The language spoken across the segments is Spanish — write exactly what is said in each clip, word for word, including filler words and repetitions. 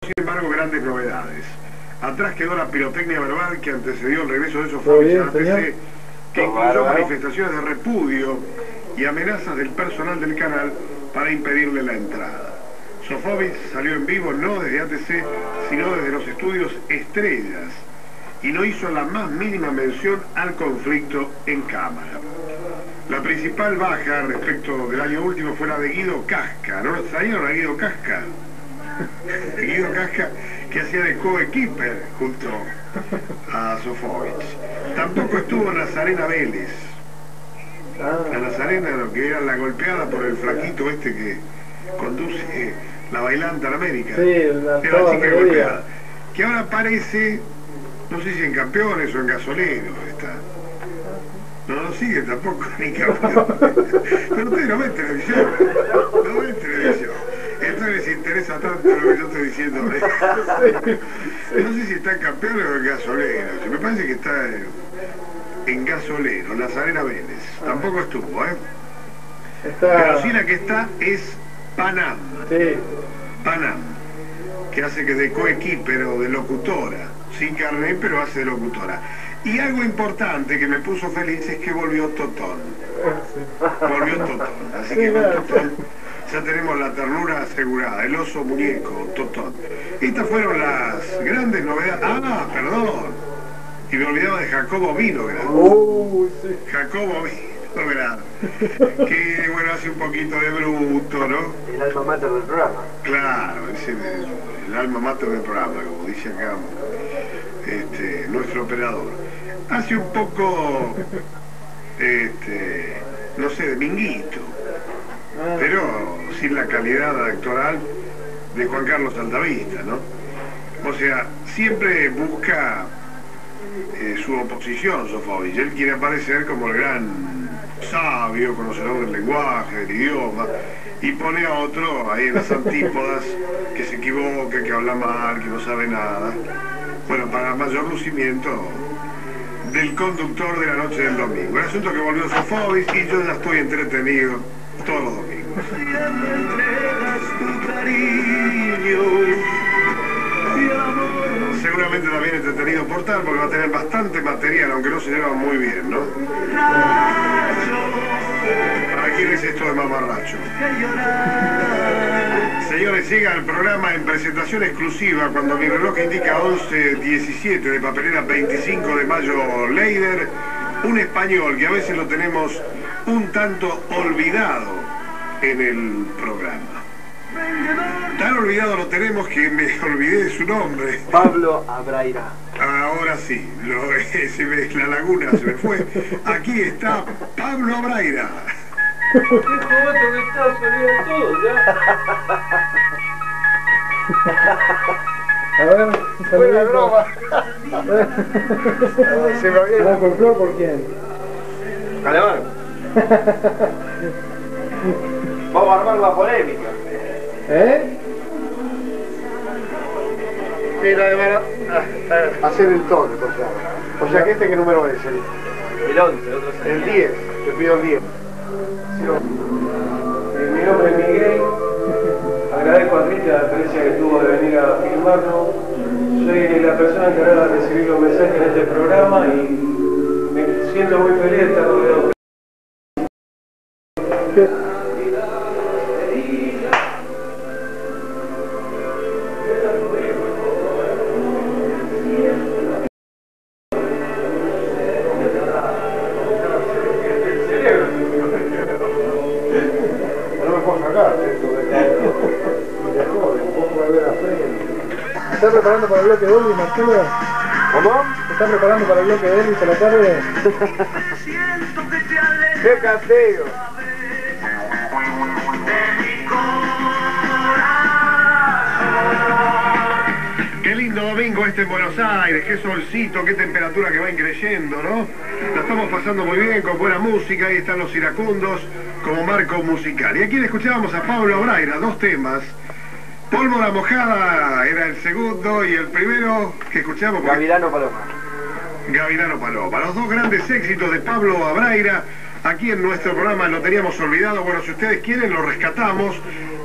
sin embargo, grandes novedades. Atrás quedó la pirotecnia verbal que antecedió el regreso de Sofovich a A T C, que incluyó manifestaciones de repudio y amenazas del personal del canal para impedirle la entrada. Sofovich salió en vivo no desde A T C, sino desde los estudios Estrellas, y no hizo la más mínima mención al conflicto en cámara. La principal baja respecto del año último fue la de Guido Casca. ¿No lo extrañaron a Guido Casca? Guido Casca, que hacía de coequiper junto a Sofovich. Tampoco estuvo Nazarena Vélez. La Nazarena, lo que era la golpeada por el flaquito este que conduce la bailanta a la América. Sí, la, era la chica golpeada. Que ahora aparece, no sé si en Campeones o en Gasoleros está. No lo sigue tampoco, ni Campeones. Pero ustedes no ven televisión. No ven televisión. Entonces les interesa tanto lo que yo estoy diciendo. No sé si está en Campeones o en Gasoleros. Me parece que está en Gasolero, Nazarena Vélez. Tampoco estuvo, ¿eh? Está... Pero sí la que está es Panam. Sí. Panam, que hace que de coequiper o de locutora. Sin carnet, pero hace de locutora. Y algo importante que me puso feliz es que volvió Totón. Volvió Totón. Así que con Totón ya tenemos la ternura asegurada. El oso muñeco, Totón. Estas fueron las grandes novedades. Ah, perdón. Y me olvidaba de Jacobo Vinograd. Uh, sí. Jacobo Vinograd. Que, bueno, hace un poquito de bruto, ¿no? El alma mater del programa. Claro, es el, el alma mater del programa, como dice acá este, nuestro operador. Hace un poco, este, no sé, de Minguito, pero sin la calidad actoral de Juan Carlos Altavista, ¿no? O sea, siempre busca eh, su oposición, Sofovich. Él quiere aparecer como el gran sabio, conocedor del lenguaje, del idioma, y pone a otro ahí en las antípodas que se equivoca, que habla mal, que no sabe nada. Bueno, para mayor lucimiento del conductor de la noche del domingo. El asunto que volvió Sofovich y yo ya estoy entretenido todos los domingos. Seguramente también entretenido por tal, porque va a tener bastante material, aunque no se lleva muy bien, ¿no? ¿Para quién es esto de mamarracho? Señores, llega el programa en presentación exclusiva cuando mi reloj indica once diecisiete de papelera veinticinco de mayo Leider, un español que a veces lo tenemos un tanto olvidado en el programa. Tan olvidado lo tenemos que me olvidé de su nombre. Pablo Abraira. Ahora sí, lo, se me, la laguna se me fue. Aquí está Pablo Abraira. ¡Qué joveto que estás! Se olvidan todos, ¿ya? A ver, Buena broma. Se me había... ¿La compró por quién? Alemán. Vamos a armar la polémica. ¿Eh? Mira, además, hacer el tono, o sea. O sea que este, ¿qué número es? El, El once, otro seis. el diez, te pido el diez. Eh, mi nombre es Miguel. Agradezco a Cristian la experiencia que tuvo de venir a filmarlo. Soy la persona encargada de recibir los mensajes en este programa y me siento muy feliz de estar rodeado. ¿Se está preparando para el bloque de Elvis, Marcelo? ¿Cómo? ¿Se está preparando para el bloque de Elvis a la tarde? ¡Qué castigo! Qué lindo domingo este en Buenos Aires, qué solcito, qué temperatura que va increyendo, ¿no? La estamos pasando muy bien, con buena música, ahí están los iracundos como marco musical. Y aquí le escuchábamos a Pablo Abraira, dos temas. Pólvora mojada era el segundo y el primero que escuchamos... Gavilano Paloma. Gavilano Paloma. Los dos grandes éxitos de Pablo Abraira, aquí en nuestro programa lo teníamos olvidado. Bueno, si ustedes quieren lo rescatamos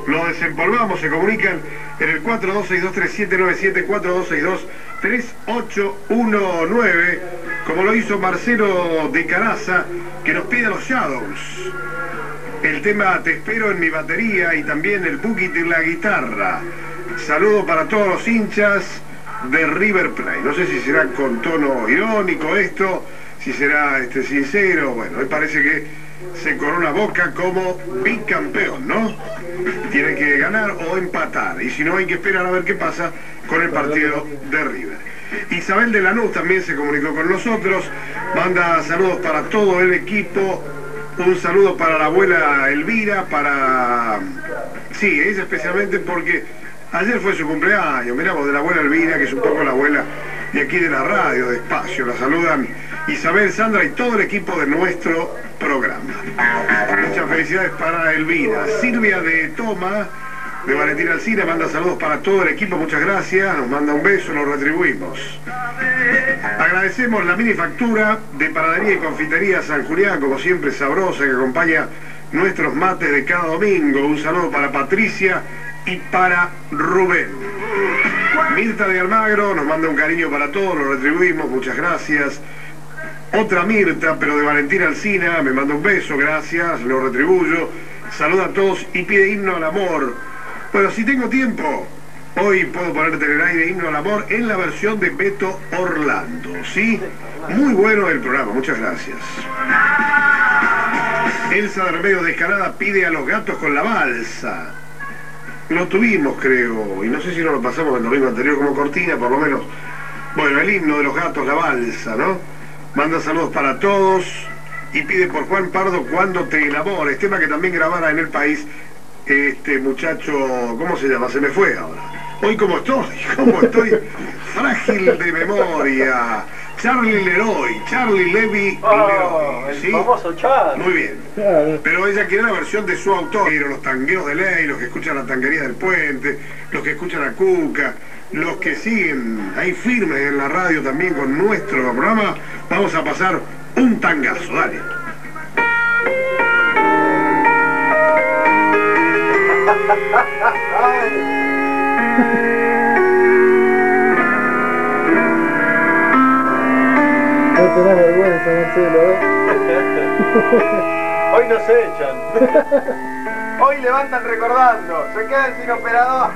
lo desempolvamos, se comunican en el cuatro dos seis dos tres siete nueve siete, cuatro dos seis dos tres ocho uno nueve, como lo hizo Marcelo de Caraza, que nos pide los Shadows. El tema Te espero en mi batería y también el Boogie en la guitarra. Saludo para todos los hinchas de River Plate. No sé si será con tono irónico esto, si será este, sincero. Bueno, me parece que se corona Boca como bicampeón, ¿no? Tiene que ganar o empatar. Y si no, hay que esperar a ver qué pasa con el partido de River. Isabel de Lanús también se comunicó con nosotros. Manda saludos para todo el equipo. Un saludo para la abuela Elvira, para... Sí, ella especialmente porque ayer fue su cumpleaños. Miramos de la abuela Elvira, que es un poco la abuela de aquí de la radio, de Espacio. La saludan Isabel, Sandra y todo el equipo de nuestro programa. Muchas felicidades para Elvira. Silvia de Toma, de Valentina Alcina, manda saludos para todo el equipo. Muchas gracias. Nos manda un beso, lo retribuimos. Agradecemos la minifactura de Panadería y Confitería San Julián, como siempre sabrosa, que acompaña nuestros mates de cada domingo. Un saludo para Patricia y para Rubén. Mirta de Almagro nos manda un cariño para todos, lo retribuimos, muchas gracias. Otra Mirta, pero de Valentina Alcina, me manda un beso, gracias, lo retribuyo. Saluda a todos y pide Himno al Amor. Bueno, si tengo tiempo, hoy puedo ponerte en el aire Himno al Amor en la versión de Beto Orlando, ¿sí? Muy bueno el programa, muchas gracias. Elsa de Remedio de Escalada pide a Los Gatos con la Balsa. Lo tuvimos, creo, y no sé si no lo pasamos el domingo anterior como cortina, por lo menos. Bueno, el himno de Los Gatos, la Balsa, ¿no? Manda saludos para todos y pide por Juan Pardo Cuando te enamores, tema que también grabara en el país este muchacho, ¿cómo se llama? Se me fue ahora. Hoy como estoy, como estoy frágil de memoria. Charlie Leroy, Charlie Levy oh, Leroy, ¿sí? El famoso Charlie. Muy bien. Pero ella quiere la versión de su autor, los tangueos de ley, los que escuchan la tanguería del puente, los que escuchan a Cuca, los que siguen ahí firmes en la radio también con nuestro programa. Vamos a pasar un tangazo, dale. No tenés vergüenza, Marcelo, ¿eh? Hoy nos echan. Hoy levantan recordando, se quedan sin operador.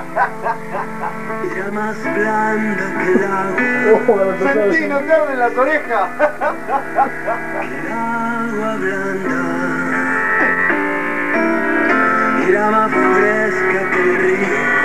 Era más blanda que el agua. Oh, Sentí, no te arden las orejas. El agua blanda. Era más fresca que el río.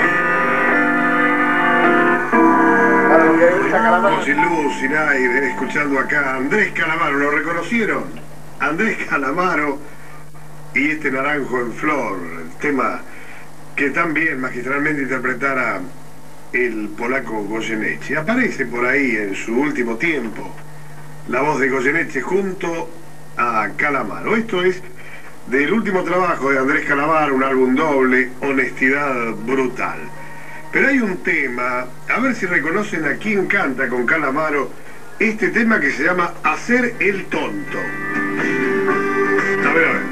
Con sin luz, sin aire, escuchando acá a Andrés Calamaro. ¿Lo reconocieron? Andrés Calamaro y este Naranjo en Flor, el tema que tan bien magistralmente interpretara el polaco Goyeneche. Aparece por ahí en su último tiempo la voz de Goyeneche junto a Calamaro. Esto es del último trabajo de Andrés Calamaro, un álbum doble, Honestidad Brutal. Pero hay un tema, a ver si reconocen a quién canta con Calamaro este tema que se llama Hacer el Tonto. A ver, a ver.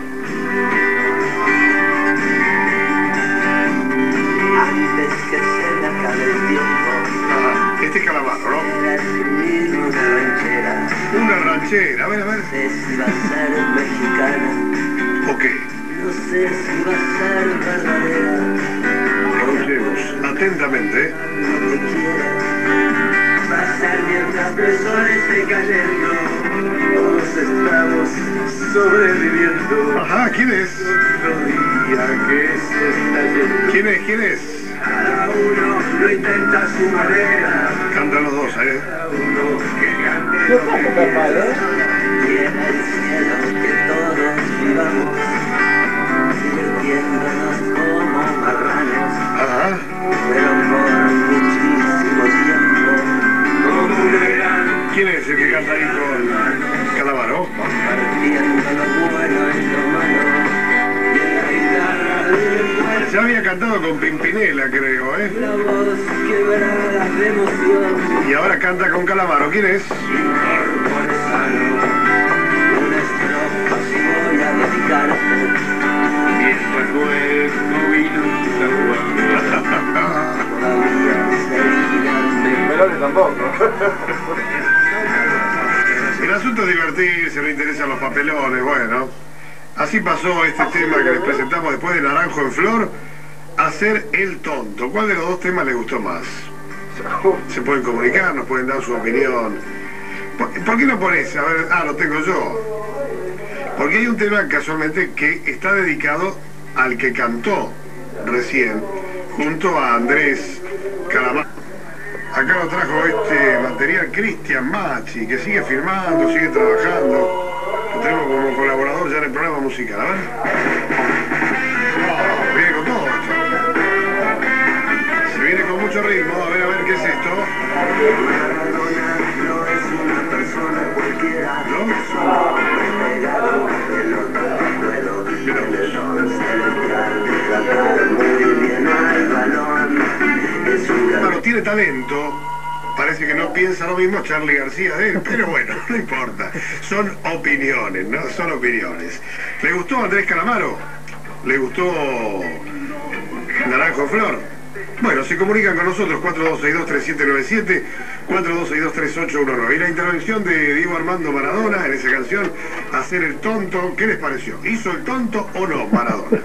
Antes que se me acabe el tiempo. Ah, este es Calamaro, ¿no? Era escribir una ranchera. Una ranchera, a ver, a ver. No sé si va a ser mexicana. ¿O qué? No sé si va a ser verdadera. Escuchemos atentamente. No te quiera. Va a ser mientras preso esté cayendo. Todos estamos sobreviviendo. Ajá, ¿quién es? Otro día que se está yendo. ¿Quién es? ¿Quién es? Cada uno lo intenta a su manera. Cantan los dos, ¿eh? Cada uno que cante No lo que está tan mal, ¿eh? y en el cielo que todos vivamos, divirtiéndonos como marranos, Ajá. pero por muchísimo tiempo, como un gran ¿Quién es el que canta ahí con Calamaro? compartiendo lo bueno y lo malo, y en la guitarra del Ya había cantado con Pimpinela, creo, ¿eh? la voz quebrada de emoción, Y ahora canta con Calamaro. ¿Quién es? incorpore sano, una estrofa si voy a dedicarte, y recuerdo vino Melone tampoco. El asunto es divertirse, no interesan los papelones, bueno. Así pasó este tema que les presentamos después de Naranjo en Flor, Hacer el Tonto. ¿Cuál de los dos temas les gustó más? Se pueden comunicar, nos pueden dar su opinión. ¿Por, ¿por qué no pones? A ver, ah, lo tengo yo. Porque hay un tema casualmente que está dedicado al que cantó recién, junto a Andrés Calamaro. Acá lo trajo este material Cristian Machi, que sigue firmando, sigue trabajando. Lo tenemos como colaborador ya en el programa musical. A ver. Oh, viene con todo esto. Se viene con mucho ritmo. A ver, a ver, ¿qué es esto? Bueno, tiene talento. Parece que no piensa lo mismo Charly García de él, pero bueno, no importa. Son opiniones, ¿no? Son opiniones. ¿Le gustó Andrés Calamaro? ¿Le gustó Naranjo en Flor? Bueno, se comunican con nosotros cuatro dos seis dos tres siete nueve siete, cuatro dos seis dos tres ocho uno nueve. Y la intervención de Diego Armando Maradona en esa canción, Hacer el Tonto, ¿qué les pareció? ¿Hizo el tonto o no Maradona?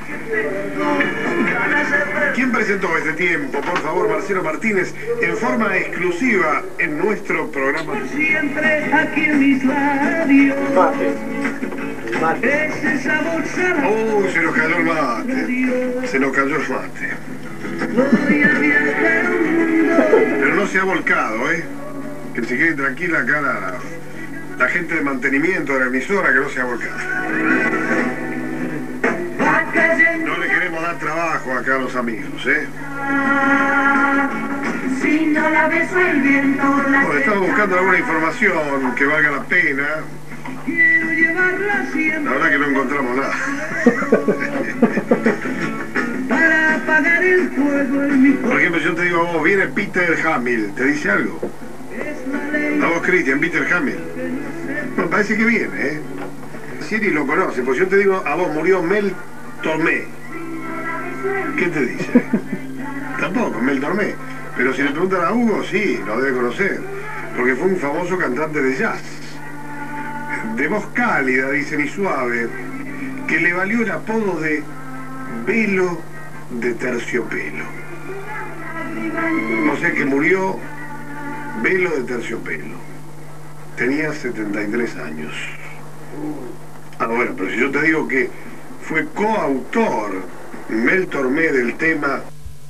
¿Quién presentó este tiempo? Por favor, Marcelo Martínez, en forma exclusiva en nuestro programa. siempre aquí en mis labios. Mate. Ese sabor salado. Uy, se nos cayó el mate. Se nos cayó el mate. Voy a viajar al mundo. Pero no se ha volcado, ¿eh? Que se quede tranquila acá la, la gente de mantenimiento de la emisora, que no se ha volcado. Va cayendo. No le queremos dar trabajo acá a los amigos, ¿eh? Si no la beso el viento, la Bueno, estamos buscando alguna información que valga la pena. quiero llevarla siempre. La verdad que no encontramos nada. Para apagar el fuego en mi Por corazón. ejemplo, yo te digo a vos, viene Peter Hamill, ¿te dice algo? Es la ley. A vos, Cristian, Peter Hamill. Bueno, parece que viene, ¿eh? Siri lo conoce, pues yo te digo, a vos murió Mel Tormé. ¿Qué te dice? Tampoco, Mel Tormé. Pero si le preguntan a Hugo, sí, lo debe conocer. Porque fue un famoso cantante de jazz. De voz cálida, dicen, y suave, que le valió el apodo de Velo de Terciopelo. O sea que murió Velo de Terciopelo. Tenía setenta y tres años. Ah, bueno, pero si yo te digo que fue coautor Mel Tormé del tema...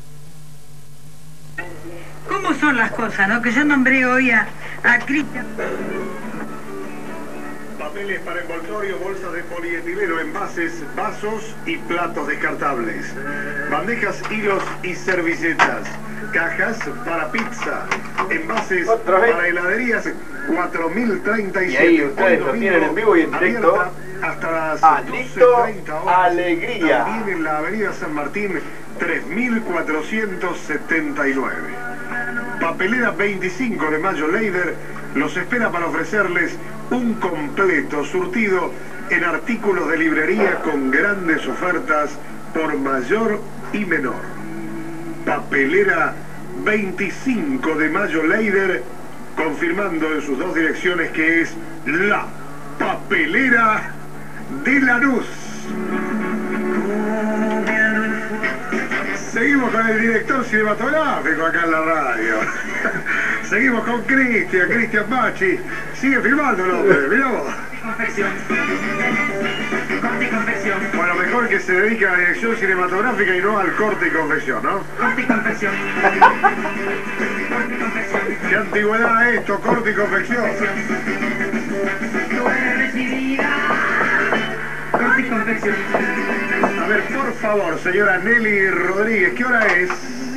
¿Cómo son las cosas, no? Que yo nombré hoy a, a Cristian. Papeles para envoltorio, bolsas de polietileno, envases, vasos y platos descartables. Bandejas, hilos y servilletas. Cajas para pizza. Envases ¿Otra vez? para heladerías. cuatro mil treinta y siete. Y ahí ustedes lo tienen en vivo y en directo. Abierta hasta las Alito doce treinta horas. Alegría. También en la avenida San Martín, tres mil cuatrocientos setenta y nueve. Papelera veinticinco de Mayo Leider los espera para ofrecerles un completo surtido en artículos de librería con grandes ofertas por mayor y menor. Papelera veinticinco de Mayo Leider, confirmando en sus dos direcciones que es la Papelera de Lanús. Seguimos con el director cinematográfico acá en la radio. Seguimos con Cristian, Cristian Machi. Sigue filmando el hombre, mirá vos. Confección. Corte y confección. Bueno, mejor que se dedique a la dirección cinematográfica y no al corte y confección, ¿no? Corte y confección. Corte y confección. ¿Qué antigüedad esto, corte y confección? Tú eres recibida. Corte y confección. A ver, por favor, señora Nelly Rodríguez, ¿qué hora es?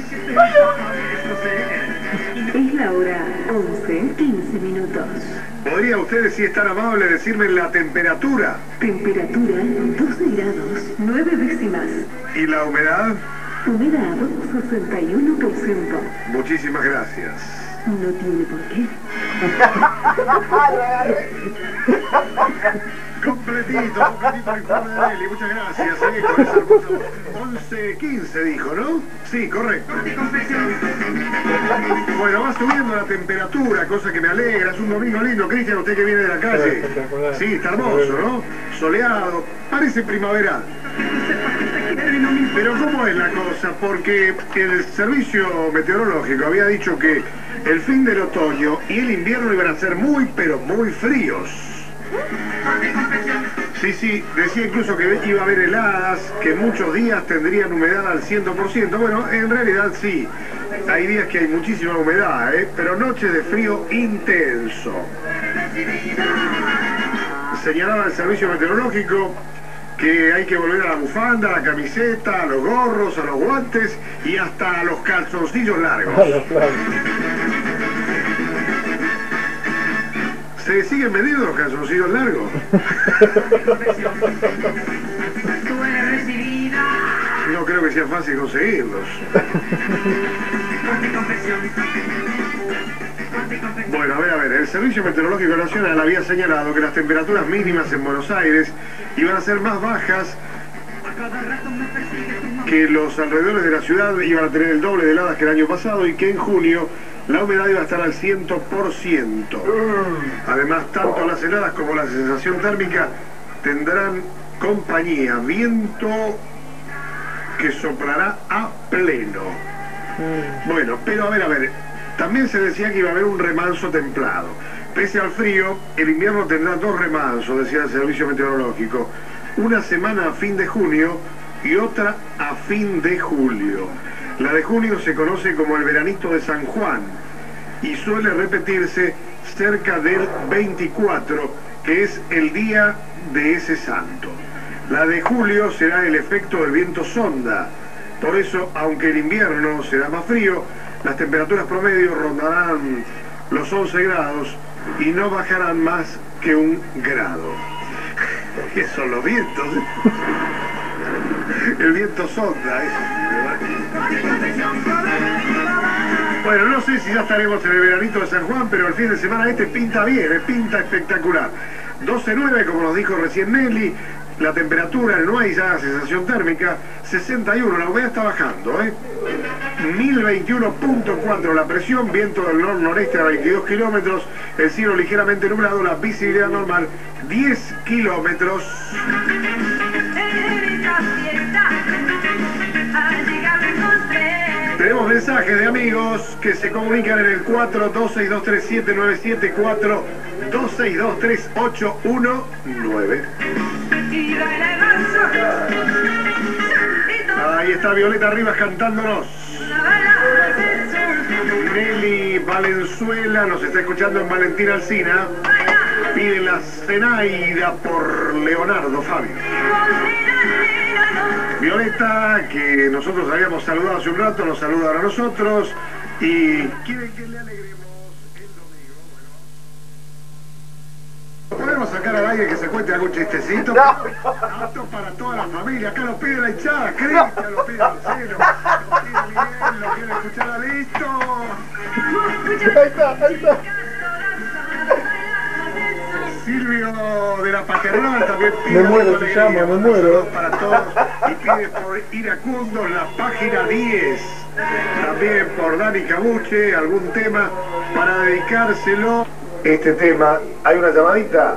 Es la hora once, quince minutos. ¿Podría usted, si es tan amable, decirme la temperatura? Temperatura doce grados, nueve décimas. ¿Y la humedad? Humedad sesenta y uno por ciento. Muchísimas gracias. No tiene por qué. Completito, completito el informe de Nelly, muchas gracias. ¿eh? Con esa hermosa voz. once quince dijo, ¿no? Sí, correcto. Bueno, va subiendo la temperatura, cosa que me alegra. Es un domingo lindo, Cristian, usted que viene de la calle. Sí, está hermoso, ¿no? Soleado, parece primaveral. Pero ¿cómo es la cosa? Porque el servicio meteorológico había dicho que el fin del otoño y el invierno iban a ser muy, pero muy fríos. Sí, sí, decía incluso que iba a haber heladas, que muchos días tendrían humedad al cien por ciento. Bueno, en realidad sí, hay días que hay muchísima humedad, ¿eh? Pero noches de frío intenso. Señalaba el servicio meteorológico que hay que volver a la bufanda, a la camiseta, a los gorros, a los guantes y hasta a los calzoncillos largos. ¿Se siguen vendiendo los calzoncillos largos? No creo que sea fácil conseguirlos. Bueno, a ver, a ver, el Servicio Meteorológico Nacional había señalado que las temperaturas mínimas en Buenos Aires iban a ser más bajas, que los alrededores de la ciudad iban a tener el doble de heladas que el año pasado y que en junio la humedad iba a estar al cien por ciento. Además, tanto las heladas como la sensación térmica tendrán compañía, viento que soplará a pleno. Bueno, pero a ver, a ver, también se decía que iba a haber un remanso templado. Pese al frío, el invierno tendrá dos remansos, decía el Servicio Meteorológico. Una semana a fin de junio y otra a fin de julio. La de junio se conoce como el veranito de San Juan y suele repetirse cerca del veinticuatro, que es el día de ese santo. La de julio será el efecto del viento sonda. Por eso, aunque el invierno será más frío, las temperaturas promedio rondarán los once grados y no bajarán más que un grado. ¿Qué son los vientos? El viento sonda, eso. Bueno, no sé si ya estaremos en el veranito de San Juan, pero el fin de semana este pinta bien, pinta espectacular. doce nueve, como nos dijo recién Nelly, la temperatura, no hay ya sensación térmica, sesenta y uno, la humedad está bajando, ¿eh? mil veintiuno punto cuatro la presión, viento del nor-noreste a veintidós kilómetros, el cielo ligeramente nublado, la visibilidad normal diez kilómetros. Tenemos mensajes de amigos que se comunican en el cuatro dos seis dos tres siete nueve siete, cuatro dos seis dos tres ocho uno nueve. Ahí está Violeta Rivas cantándonos. Nelly Valenzuela nos está escuchando en Valentín Alsina. Pide la Zenaida por Leonardo Fabio. Violeta, que nosotros habíamos saludado hace un rato, nos saluda ahora a nosotros y quieren que le alegremos el domingo. Bueno. ¿Podemos sacar al aire que se cuente algún chistecito? No. Apto para toda la familia. Acá lo pide la hinchada, Cristian, lo pide Marcelo, lo pide Miguel, lo quiere escuchar a Listo. Ahí está, ahí está. Silvio de la Paternal también pide. Me muero, se llama, me muero. Para todos y pide por Iracundo la página diez. También por Dani Cabuche, algún tema para dedicárselo. Este tema, hay una llamadita,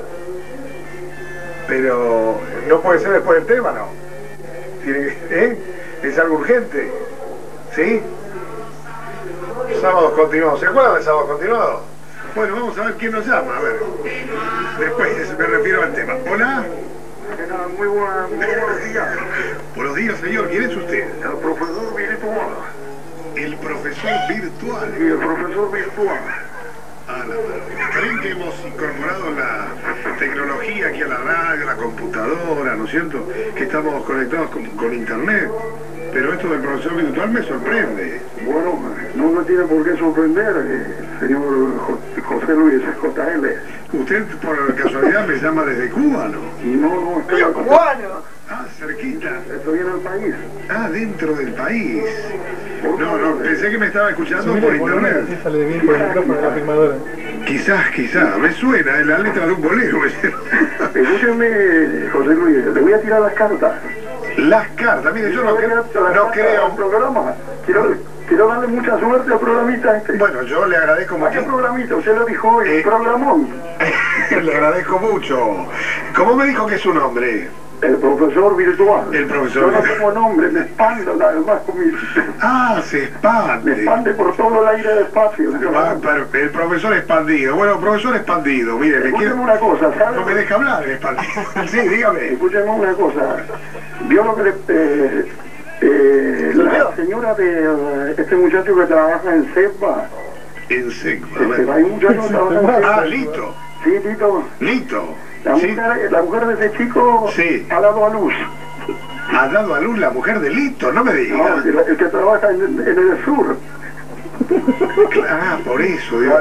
pero no puede ser después del tema, ¿no? ¿Tiene, ¿eh? ¿Es algo urgente? ¿Sí? Sábados continuados. ¿Se acuerdan de sábados continuados? Bueno, vamos a ver quién nos llama, a ver. Después me refiero al tema. Hola. Muy, buena, muy buenos días. Buenos días, señor. ¿Quién es usted? El profesor virtual. El profesor virtual. Sí, el profesor virtual. Ah, la maravilla. ¿Creen que hemos incorporado la tecnología aquí a la radio, a la computadora, ¿no es cierto? Que estamos conectados con, con internet. Pero esto del profesor virtual me sorprende. Bueno, no me tiene por qué sorprender, eh, señor José Luis J L. Usted por casualidad me llama desde Cuba, ¿no? No, no, estoy ¡Cubano! Ah, cerquita. Estoy en el país. Ah, dentro del país. No, no, pensé que me estaba escuchando por internet. Así sale bien por el micrófono de la filmadora. Quizás, quizás, me suena, es la letra de un bolero. Escúcheme, José Luis, le voy a tirar las cartas. Las cartas, mire, yo no, creo, no creo... programa. Quiero, quiero darle mucha suerte al programita este. Bueno, yo le agradezco ¿A qué mucho. programita? Usted lo dijo hoy, Eh, programón. Le agradezco mucho. ¿Cómo me dijo que es su nombre? El profesor virtual. El profesor Yo no virtual. tengo nombre, me expando nada más con mi... Ah, se Me expande. expande por todo el aire del espacio. Ah, pero el profesor expandido. Bueno, profesor expandido, mire, le Escúcheme quiero... una cosa, ¿sabe? No me deja hablar el expandido. Sí, dígame. Escúcheme una cosa. Vio lo que le... Eh, eh, la señora de eh, este muchacho que trabaja en CEPA. En seco. a Este, ver. hay un muchacho que trabaja en CEPA. Ah, listo. Sí, Tito. Listo. La Sí. mujer, la mujer de ese chico Sí. ha dado a luz. Ha dado a luz la mujer de Lito, no me No, diga. el, el que trabaja en, en el sur. Ah, por eso, digo.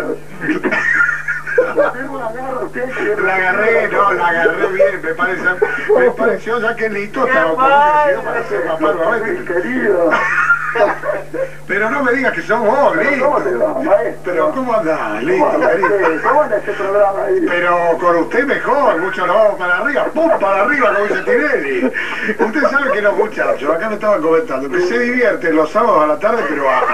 La agarré, no, la agarré bien, me parece. Me pareció ya que Lito estaba convencido para ser papá nuevamente. Querido. Pero no me digas que sos vos, Pero ¿cómo te va, Lito. maestro? Pero ¿cómo andás, Lito, ¿Cómo anda querido? este- ¿Cómo anda este programa ahí? Pero con usted mejor, mucho nos vamos para arriba, ¡pum! Para arriba, como dice Tinelli. Usted sabe que los muchachos, acá me estaban comentando, que se divierten los sábados a la tarde, pero a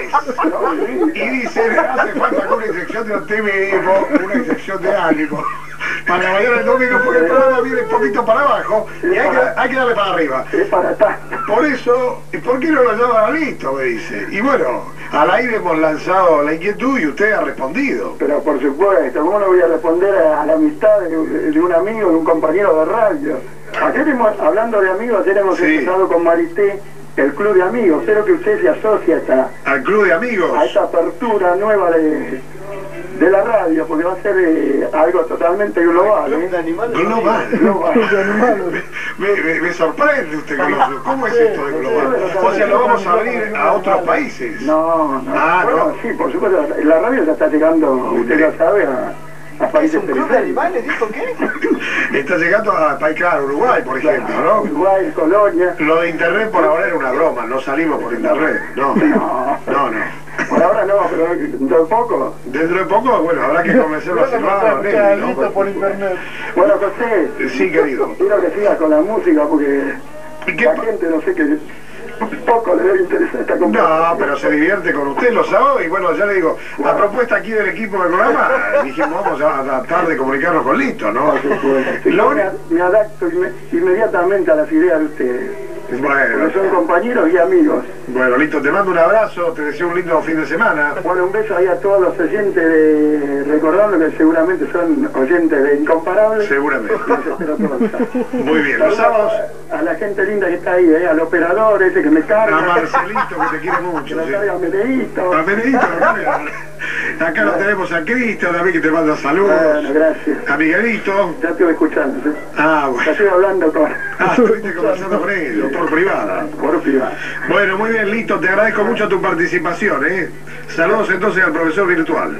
jamás. Y dicen, hace falta una inyección de optimismo, una inyección de ánimo. Para mañana el domingo, porque el programa viene un poquito para abajo y hay que, hay que darle para arriba. Es para acá. Por eso, ¿por qué no lo llaman a Listo? Me dice. Y bueno, al aire hemos lanzado la inquietud y usted ha respondido. Pero por supuesto, ¿cómo no voy a responder a, a la amistad de, de un amigo, de un compañero de radio? Ayer hemos, hablando de amigos, ayer hemos Sí. empezado con Marité el club de amigos. Espero que usted se asocie a esta, Al club de amigos. a esta apertura nueva de, de la radio, porque va a ser eh, algo totalmente global. ¿eh? Global. Global. Me, me, me sorprende usted con los... ¿Cómo es esto de global? O sea, lo vamos a abrir a otros países. No, no. Ah, bueno, no. sí, por supuesto, la radio ya está llegando, usted lo sabe, a, a países periféricos. ¿Dijo qué? Está llegando a país, claro, Uruguay, por ejemplo, ¿no? Uruguay, Colonia. Lo de internet por ahora era una broma, no salimos por internet, no. No. No, no. Por ahora no, pero dentro de poco. Dentro de poco, bueno, habrá que convencerlo a Silvano, a Nelly, ¿no? por internet. Bueno, José, Sí, querido. quiero que sigas con la música porque ¿Y qué la pa- gente no sé qué poco le debe interesar esta conversación. No, pero se divierte con usted los sábados y bueno, ya le digo, a propuesta aquí del equipo del programa, dijimos vamos a tratar de comunicarnos con Lito, ¿no? Por supuesto. Sí, Lo yo me, único- me adapto inme- inmediatamente a las ideas de ustedes. Bueno, Porque son compañeros y amigos. bueno, Lito, te mando un abrazo, te deseo un lindo fin de semana. Bueno, un beso ahí a todos los oyentes de... Recordando que seguramente son oyentes de Incomparables. Seguramente. Los espero todos. Muy bien, los sábados A la gente linda que está ahí, ¿eh? Al operador ese que me carga. a Marcelito, que te quiere mucho. Que me Sí. carga a Meneíto. A Benedito, acá, acá lo tenemos a Cristian también que te manda Bueno, saludos. gracias. A Miguelito. Ya estoy escuchando. ¿sí? Ah, Ya bueno. estoy hablando con... Ah, estuviste conversando con ellos, por privada. Por privado. Bueno, muy bien, Lito, te agradezco mucho tu participación, ¿eh? Saludos entonces al profesor virtual.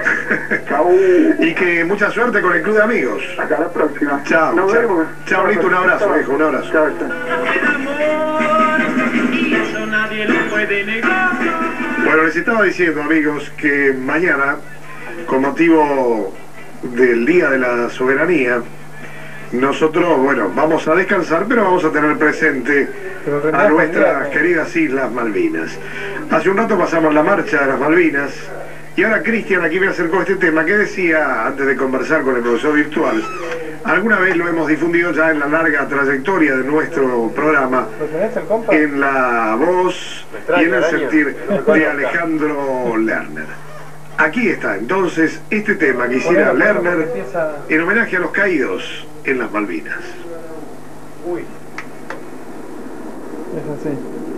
Chau. Y que mucha suerte con el club de amigos. Hasta la próxima. Chao, Nos chao. vemos. Chao, Lito, un abrazo, Chao. viejo, un abrazo. Chao, chao. Y eso nadie lo puede negar. Bueno, les estaba diciendo, amigos, que mañana, con motivo del Día de la Soberanía, nosotros, bueno, vamos a descansar, pero vamos a tener presente a nuestras queridas Islas Malvinas. Hace un rato pasamos la marcha de las Malvinas y ahora Cristian aquí me acercó a este tema que decía, antes de conversar con el profesor virtual, alguna vez lo hemos difundido ya en la larga trayectoria de nuestro programa, ¿Lo tenés el compa? en la voz y en el sentir de Alejandro Lerner. Aquí está entonces este tema que hiciera Ponelo, ponelo, Lerner porque empieza- en homenaje a los caídos en las Malvinas. Uy. Es así.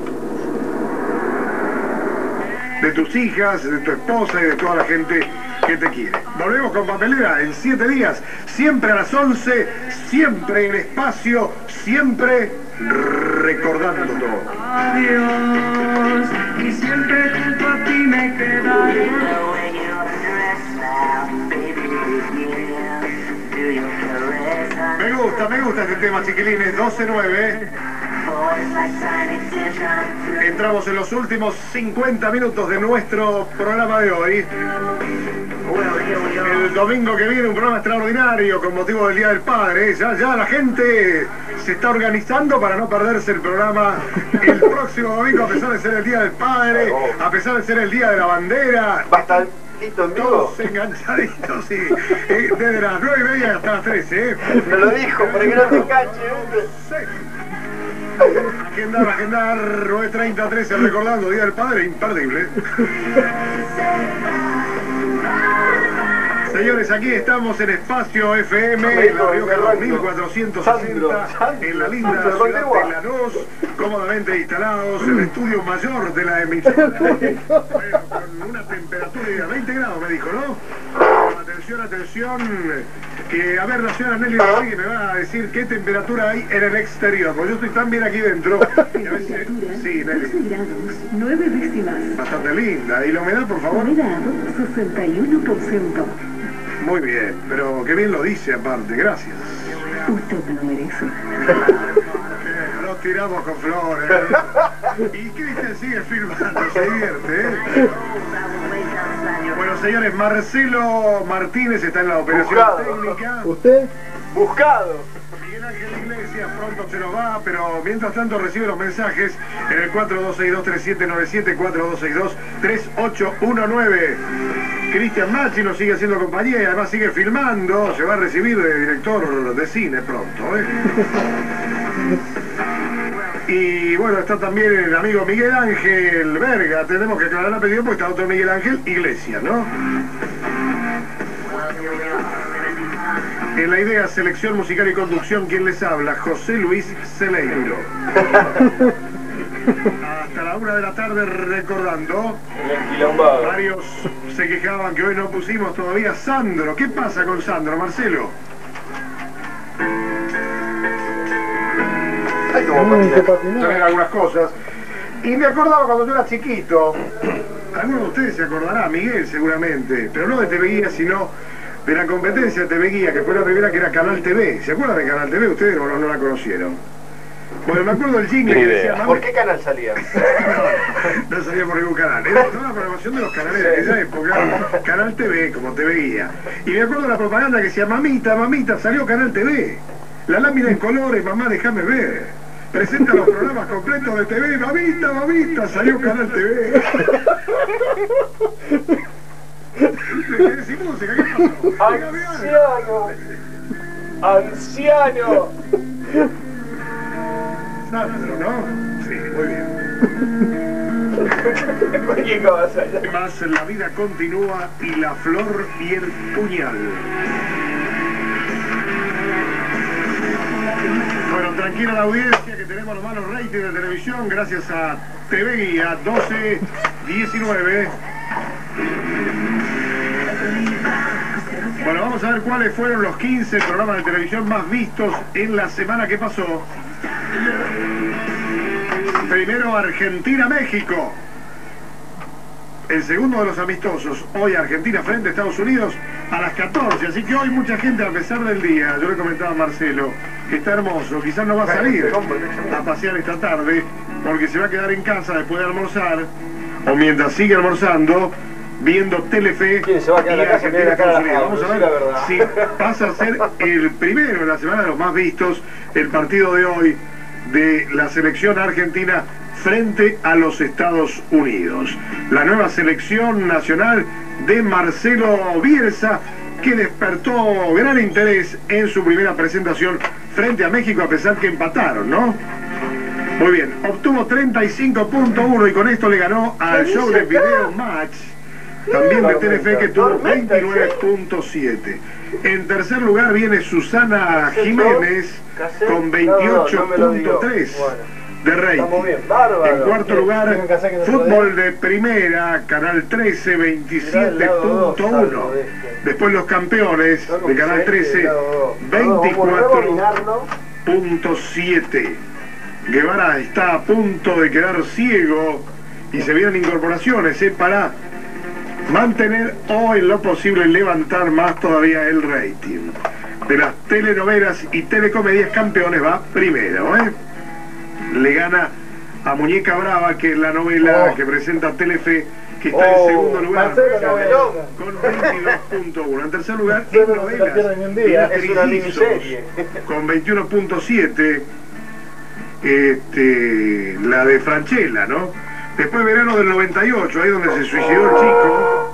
De tus hijas, de tu esposa y de toda la gente que te quiere. Volvemos con Papelera en siete días, siempre a las once, siempre en espacio, siempre recordando todo. Adiós, y siempre junto a ti me quedaré. Me gusta, me gusta este tema, chiquilines. doce nueve. Entramos en los últimos cincuenta minutos de nuestro programa de hoy. El domingo que viene un programa extraordinario con motivo del Día del Padre. Ya, ya la gente se está organizando para no perderse el programa el próximo domingo, a pesar de ser el Día del Padre, a pesar de ser el Día de la Bandera. ¿Va a estar listo en vivo? Todos enganchaditos, sí. Eh, desde las nueve y media hasta las trece, ¿eh? Me lo dijo, para que no te enganche. Agendar, agendar, nueve treinta, trece, recordando Día del Padre, imperdible. Señores, aquí estamos en Espacio F M, en La Rioja dos mil cuatrocientos sesenta, en la linda ciudad de Lanús, cómodamente instalados en el estudio mayor de la emisora. Bueno, con una temperatura de veinte grados, me dijo, ¿no? Atención, atención, que a ver, la señora Nelly Rodríguez me va a decir qué temperatura hay en el exterior, porque yo estoy tan bien aquí dentro. Y a ver si- Sí, Nelly. grados, nueve décimas. Bastante linda. ¿Y la humedad, por favor? Humedad, sesenta y uno por ciento. Muy bien, pero qué bien lo dice aparte, gracias. Usted lo merece. Nos tiramos con flores. Y Cristian sigue filmando, se divierte, ¿eh? Bueno, señores, Marcelo Martínez está en la operación Buscado. técnica. ¿Usted? Buscado. Miguel Ángel Iglesias pronto se nos va, pero mientras tanto recibe los mensajes en el cuatro dos seis dos, tres siete nueve siete, cuatro dos seis dos, tres ocho uno nueve. Cristian Machi nos sigue haciendo compañía y además sigue filmando, se va a recibir de director de cine pronto, ¿eh? Y bueno, está también el amigo Miguel Ángel Verga, tenemos que aclarar el apellido porque está otro Miguel Ángel Iglesias, ¿no? En la idea, selección musical y conducción, ¿quién les habla? José Luis Celeiro. Hasta la una de la tarde recordando. Varios se quejaban que hoy no pusimos todavía Sandro. ¿Qué pasa con Sandro, Marcelo? Mm, qué patinado. Saber algunas cosas. Y me acordaba cuando yo era chiquito. Algunos de ustedes se acordarán, Miguel seguramente, pero no de T V Guía, sino de la competencia de T V Guía, que fue la primera, que era Canal T V. ¿Se acuerdan de Canal T V? Ustedes no, no la conocieron. Bueno, me acuerdo del jingle que decía... ¿Por qué canal salía? No salía por ningún canal, era toda la programación de los canales de aquella época, Canal T V, como T V Guía. Y me acuerdo de la propaganda que decía, mamita, mamita, salió Canal T V. La lámina en colores, mamá, déjame ver. Presenta los programas completos de T V, mamita, mamita, salió Canal T V. ¿Qué decís música? ¿Qué pasó? ¡Anciano! ¡Anciano! Sandro, ¿no? Sí, muy bien. Cualquier cosa. Más la vida continúa y la flor y el puñal. Bueno, tranquila la audiencia que tenemos los malos ratings de televisión gracias a T V Guía doce diecinueve. Bueno, vamos a ver cuáles fueron los quince programas de televisión más vistos en la semana que pasó. Primero, Argentina-México. El segundo de los amistosos, hoy Argentina frente a Estados Unidos a las catorce, así que hoy mucha gente a pesar del día, yo le comentaba a Marcelo, que está hermoso, quizás no va a salir a pasear esta tarde, porque se va a quedar en casa después de almorzar, o mientras sigue almorzando, viendo Telefe. ¿Quién se va a quedar en la casa? Mira la cara de la Vamos a sí, ver la verdad. si pasa a ser el primero en la semana de los más vistos, el partido de hoy de la selección argentina frente a los Estados Unidos. La nueva selección nacional de Marcelo Bielsa, que despertó gran interés en su primera presentación frente a México, a pesar que empataron, ¿no? Muy bien, obtuvo treinta y cinco punto uno y con esto le ganó al show de Video Match, también de Telefe, que tuvo veintinueve punto siete. En tercer lugar viene Susana Jiménez con veintiocho punto tres de rating. En cuarto lugar, Fútbol de Primera, Canal trece, veintisiete punto uno. Después Los Campeones de Canal trece, veinticuatro punto siete. Guevara está a punto de quedar ciego y se vienen incorporaciones ¿eh? para mantener o en lo posible levantar más todavía el rating. de las telenovelas y telecomedias campeones va primero, ¿eh? Le gana a Muñeca Brava, que es la novela Oh. que presenta Telefe, que está Oh, en segundo lugar Marcelo, novela. con veintidós punto uno. En tercer lugar, en Marcelo no se la novelas pierde ni un día. y Es una trillizos, miniserie. con veintiuno punto siete. Este, la de Franchella, ¿no? Después Verano del noventa y ocho, ahí donde se suicidó el chico.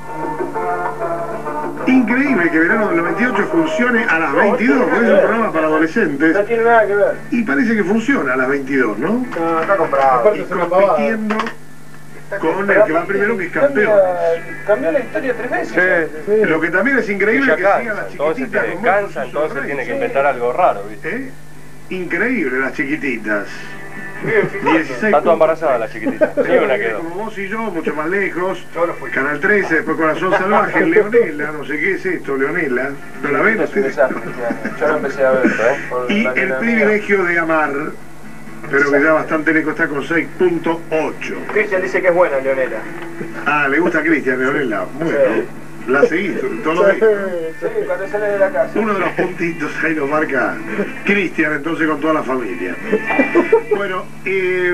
Increíble que Verano del noventa y ocho funcione a las veintidós, porque es un programa para adolescentes. No tiene nada que ver. Y parece que funciona a las veintidós, ¿no? No, está comprado. Aparte Y es una pavada. compitiendo con el que va primero, que es campeón. Cambió la historia tres veces. Sí. Lo que también es increíble es que Ya sigan cansa, las entonces chiquititas te con cansa, Monstruos entonces Reyes. tiene que inventar algo raro, ¿viste? ¿Eh? Increíble las chiquititas. Bien, fíjate. dieciséis Está toda embarazada la chiquitita. Ni una quedó. Como vos y yo, mucho más lejos. Yo no fui. Canal trece, después Corazón Salvaje, Leonela, no sé qué es esto, Leonela. ¿No la ven Es un ustedes? desastre este año. Yo lo empecé a ver, ¿eh? Por Y la El nena mía. privilegio de amar, pero que ya bastante lejos, está con seis punto ocho. Cristian dice que es buena, Leonela. Ah, le gusta a Cristian, Leonela. Bueno, la seguís todos los días. Sí, cuando sale de la casa. Uno de los puntitos ahí lo marca Cristian, entonces con toda la familia. Bueno, eh,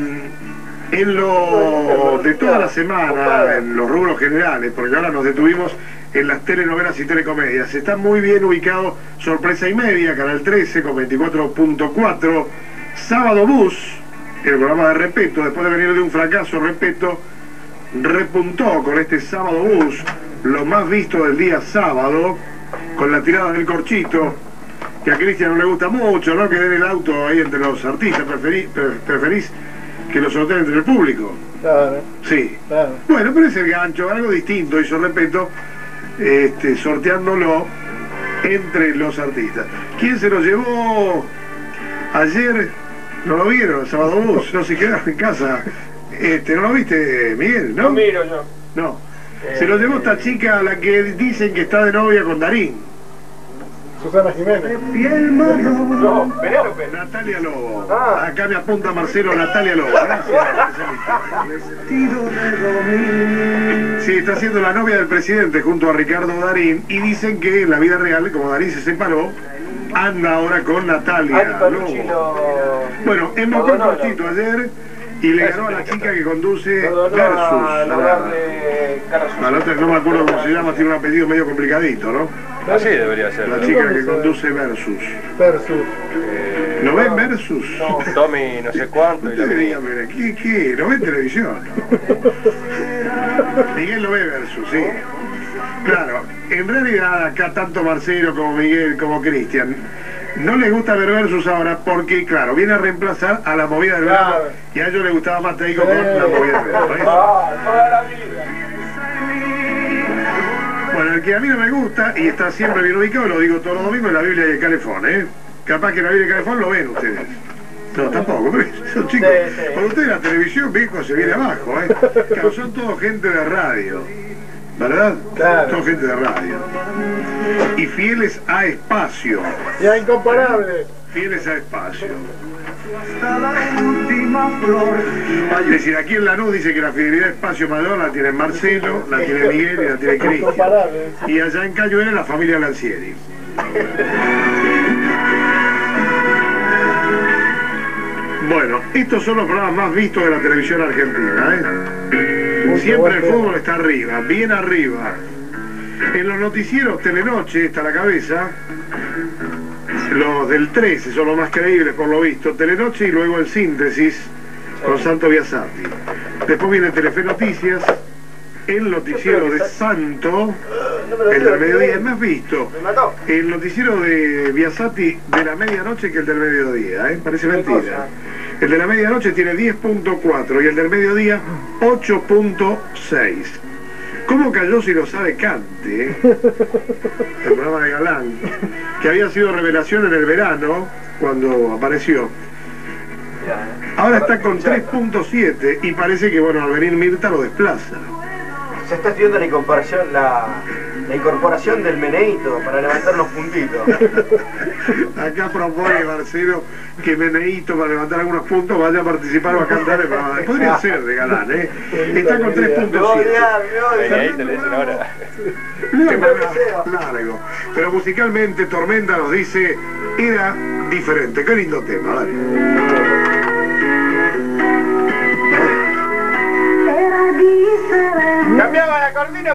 en lo de toda la semana, en los rubros generales, porque ahora nos detuvimos en las telenovelas y telecomedias, está muy bien ubicado Sorpresa y Media, Canal trece con veinticuatro punto cuatro, Sábado Bus, el programa de Repeto, después de venir de un fracaso, Repeto repuntó con este Sábado Bus, lo más visto del día sábado, con la tirada del corchito, que a Cristian no le gusta mucho, ¿no? Que den el auto ahí entre los artistas, preferís, preferís que lo sorteen entre el público. Claro, Sí. claro. Bueno, pero es el gancho, algo distinto, hizo Repeto, este, sorteándolo entre los artistas. ¿Quién se lo llevó ayer? ¿No lo vieron? Sábado Bus, no se quedaron en casa. Este, ¿no lo viste, Miguel? No ¿No? miro yo. No. Se lo llevó esta chica a la que dicen que está de novia con Darín. Susana Jiménez. No, Penélope. Natalia Lobo. Ah. Acá me apunta Marcelo, Natalia Lobo. Gracias. Sí, está siendo la novia del presidente junto a Ricardo Darín y dicen que en la vida real, como Darín se separó, anda ahora con Natalia Ari Palucci Lobo. lo... Bueno, embocó lo el donó, cortito ¿no? ayer y le ganó a la chica que conduce Lo donó Versus. al hogar de Carlos A la otra, no me acuerdo cómo se llama, tiene un apellido medio complicadito, ¿no? Así debería ser. La ¿no? chica que conduce Versus. Versus. Eh, ¿No ven Versus? Tommy no sé cuánto y la Usted debería ver, ¿qué, qué? ¿No ve televisión? Miguel lo ve Versus, sí. Claro, en realidad acá tanto Marcelo como Miguel como Cristian no les gusta ver Versus ahora porque, claro, viene a reemplazar a la movida del verano Claro. y a ellos les gustaba más, te digo, con la movida del verano. ¿eh? Ah, toda la vida. Bueno, el que a mí no me gusta y está siempre bien ubicado, lo digo todos los domingos, es la Biblia de Calefón, ¿eh? Capaz que la Biblia de Calefón lo ven ustedes. No, tampoco, pero son chicos. Sí, sí. Por ustedes la televisión, viejo, se viene abajo, ¿eh? Claro, son todos gente de radio, ¿verdad? Claro. Son gente de radio. Y fieles a espacio, Ya incomparable. fieles a espacio. Es decir, aquí en Lanús dice que la fidelidad a espacio mayor la tiene Marcelo, la tiene Miguel y la tiene Cristian. Incomparable. Y allá en Cañuelas la familia Lancieri. Bueno, estos son los programas más vistos de la televisión argentina, ¿eh? Siempre el fútbol está arriba, bien arriba. En los noticieros Telenoche está a la cabeza. Los del trece son los más creíbles por lo visto. Telenoche y luego el Síntesis con Santo Biasati. Después viene Telefe Noticias, el noticiero de Santo, el del mediodía, el más visto. Me mató. El noticiero de Biasati de la medianoche que el del mediodía, ¿eh? Parece mentira. El de la medianoche tiene diez punto cuatro y el del mediodía ocho punto seis. ¿Cómo cayó si lo sabe Cante? eh? El programa de Galán, que había sido revelación en el verano, cuando apareció. Ahora está con tres punto siete y parece que, bueno, al venir Mirta lo desplaza. Se está estudiando la incomparación, la, La incorporación del meneíto para levantar unos puntitos. Acá propone Marcelo que Meneíto, para levantar algunos puntos, vaya a participar o a cantar el programa. Podría ser de galán, ¿eh? Está con tres puntos. Meneíto le dicen ahora. Largo. Pero musicalmente Tormenta nos dice, era diferente. Qué lindo tema, dale. Cambiaba la cortina.